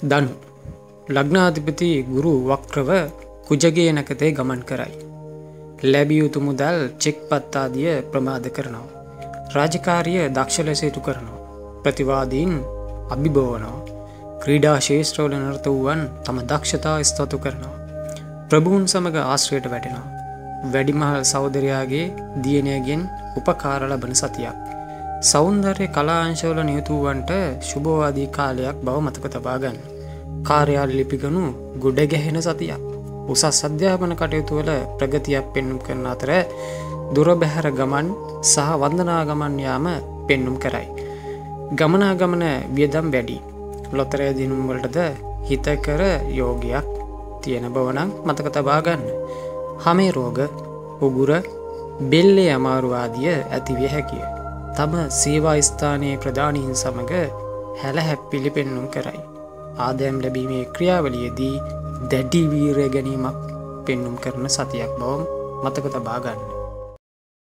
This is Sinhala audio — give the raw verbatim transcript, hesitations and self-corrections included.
ධනු ලග්නාධිපති ගුරු වක්‍රව කුජගේ නැකතේ ගමන් කරයි. ලැබිය යුතු මුදල් චෙක්පත් ආදිය ප්‍රමාද කරනවා. රාජකාරිය දක්ෂ ලෙස ඉටු කරනවා. ප්‍රතිවාදීන් අභිභවනවා. ක්‍රීඩා ශේෂ්ත්‍රවල නිරත වූවන් තම දක්ෂතා ස්තතු කරනවා. ප්‍රභූන් සමග ආශ්‍රයට වැටෙනවා. වැඩිමහල් සහෝදරයාගේ දියණියගෙන් උපකාර ලබන සතියක්. සෞන්දර්ය කලාංශවල නියුතු වූවන්ට ශුභවාදී කාලයක් බව මතක තබා ගන්න. කාර්යාල ලිපිගනු ගොඩ ගැහෙන සතියක්. උසස් අධ්‍යාපන කටයුතු වල ප්‍රගතියක් පෙන්눔 කරන අතර දුර බැහැර ගමන් සහ වන්දනා ගමන් යාම පෙන්눔 කරයි. ගමනාගමන වියදම් වැඩි. ලොතරැය දිනුම් වලටද හිතකර යෝගයක් තියෙන බව නම් මතක තබා ගන්න. හමේ රෝග, උගුර, බෙල්ලේ අමාරු ආදිය ඇතිවිය හැකිය. තම සේවා ස්ථානයේ ප්‍රධානීන් සමග හැලහැප්පිලි පෙන්눔 කරයි. ආදායම් ලැබීමේ ක්‍රියාවලියේදී දැඩි වීරය ගැනීමක් පෙන්눔 කරන සතියක් බව මතක තබා ගන්න.